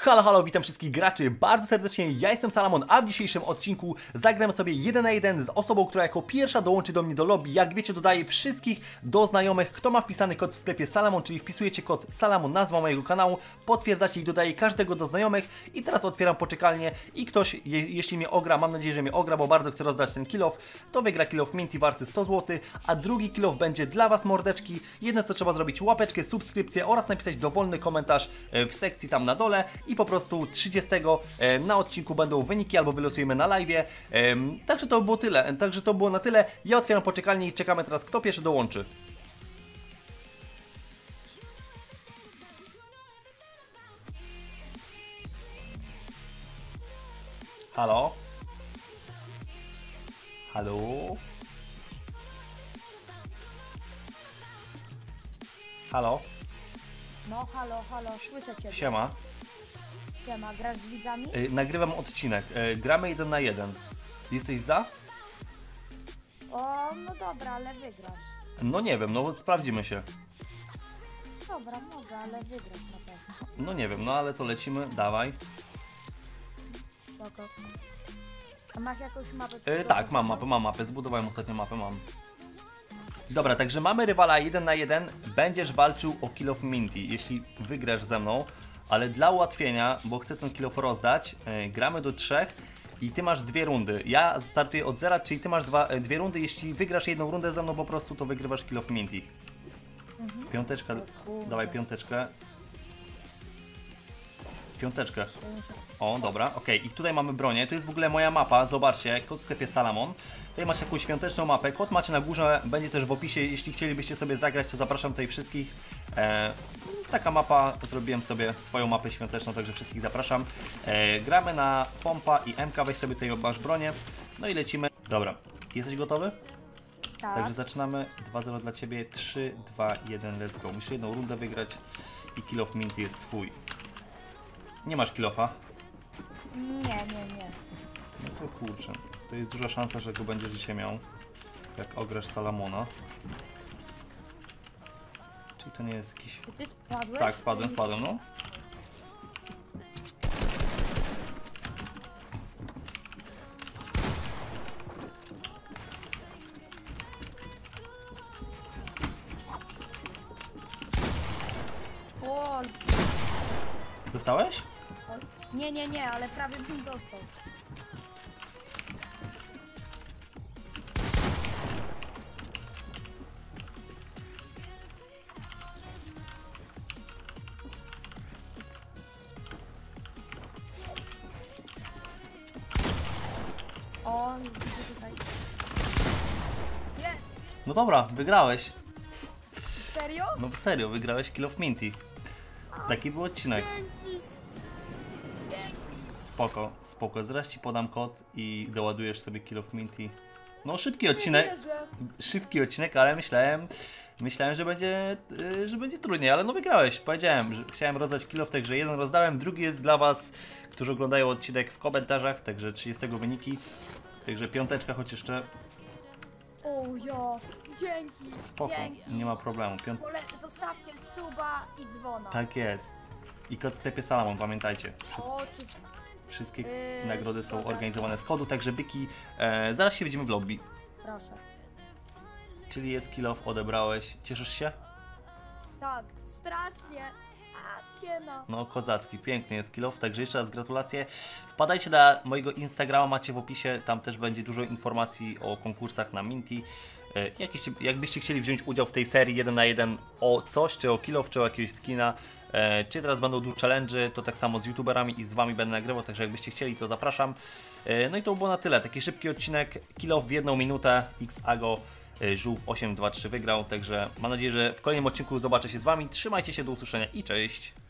Halo, halo, witam wszystkich graczy bardzo serdecznie, ja jestem Salamon, a w dzisiejszym odcinku zagram sobie 1 na 1 z osobą, która jako pierwsza dołączy do mnie do lobby. Jak wiecie, dodaję wszystkich do znajomych, kto ma wpisany kod w sklepie Salamon, czyli wpisujecie kod Salamon, nazwa mojego kanału, potwierdzacie i dodaję każdego do znajomych. I teraz otwieram poczekalnię i ktoś, jeśli mnie ogra, mam nadzieję, że mnie ogra, bo bardzo chcę rozdać ten kill-off, to wygra kill-off Minty warty 100 zł, a drugi kill-off będzie dla was, mordeczki. Jedno co trzeba zrobić, łapeczkę, subskrypcję oraz napisać dowolny komentarz w sekcji tam na dole. I po prostu 30 na odcinku będą wyniki albo wylosujemy na live'ie. Także to było tyle. Także to było na tyle. Ja otwieram poczekalnię i czekamy teraz, kto pierwszy dołączy. Halo? Halo? Halo? No halo, halo, słyszę Cię. Siema. Siema, grasz z widzami? Nagrywam odcinek. Gramy 1 na 1. Jesteś za? O, no dobra, ale wygrasz. No nie wiem, no sprawdzimy się. Dobra, mogę, ale wygrasz na pewno. No nie wiem, no ale to lecimy, dawaj. Spoko. A masz jakąś mapę? Tak, mam mapę, zbudowałem ostatnio mapę, mam. Dobra, także mamy rywala 1 na 1, będziesz walczył o kill of Minty, jeśli wygrasz ze mną, ale dla ułatwienia, bo chcę ten kill of rozdać, gramy do 3 i ty masz 2 rundy. Ja startuję od 0, czyli ty masz 2 rundy, jeśli wygrasz jedną rundę ze mną po prostu, to wygrywasz kill of Minty. Piąteczka, dawaj piąteczkę. Piąteczkę. O, dobra, okej. I tutaj mamy bronię. To jest w ogóle moja mapa, zobaczcie, kod w sklepie Salamon. Tutaj macie jakąś świąteczną mapę, kod macie na górze, będzie też w opisie. Jeśli chcielibyście sobie zagrać, to zapraszam tutaj wszystkich. Taka mapa, zrobiłem sobie swoją mapę świąteczną, także wszystkich zapraszam. Gramy na pompa i MK, weź sobie tutaj masz bronię. No i lecimy. Dobra, jesteś gotowy? Tak. Także zaczynamy. 2-0 dla Ciebie, 3, 2, 1, let's go. Musisz jedną rundę wygrać i kill of Minty jest Twój. Nie masz kill-offa? Nie. No to kurczę, to jest duża szansa, że go będziesz dzisiaj miał, jak ograsz Salamona. Czyli to nie jest jakiś... Czy Ty spadłeś? Tak, spadłem, no. O, Dostałeś? nie, ale prawie bym dostał. O, widzę tutaj. Jest! No dobra, wygrałeś. Serio? No serio, wygrałeś kill of Minty. Taki był odcinek. Spoko, spoko. Zaraz Ci podam kod i doładujesz sobie kill of Minty. No szybki odcinek. Szybki odcinek, ale myślałem, że będzie trudniej, ale no wygrałeś. Powiedziałem, że chciałem rozdać kill off, także jeden rozdałem, drugi jest dla was, którzy oglądają odcinek w komentarzach, także 30 wyniki. Także piąteczka, choć jeszcze O ja, dzięki. spoko, Dzięki. nie ma problemu. Zostawcie suba i dzwona. Tak jest. I kod w sklepie Salamon, pamiętajcie. O, czy... Wszystkie nagrody są dobra. organizowane z kodu, także byki. Zaraz się widzimy w lobby. Proszę. Czyli jest kill off, odebrałeś. Cieszysz się? Tak, strasznie. A, piena. No kozacki, piękny jest kill off, także jeszcze raz gratulacje. Wpadajcie na mojego Instagrama, macie w opisie, tam też będzie dużo informacji o konkursach na Minty. Jakbyście chcieli wziąć udział w tej serii 1 na 1 o coś, czy o kill off, czy o jakiegoś skina, czy teraz będą du challenge, to tak samo z youtuberami i z wami będę nagrywał, także jakbyście chcieli, to zapraszam. No i to było na tyle, taki szybki odcinek, kill off w 1 minutę, XAGO Żółw 823 wygrał, także mam nadzieję, że w kolejnym odcinku zobaczę się z wami. Trzymajcie się, do usłyszenia i cześć!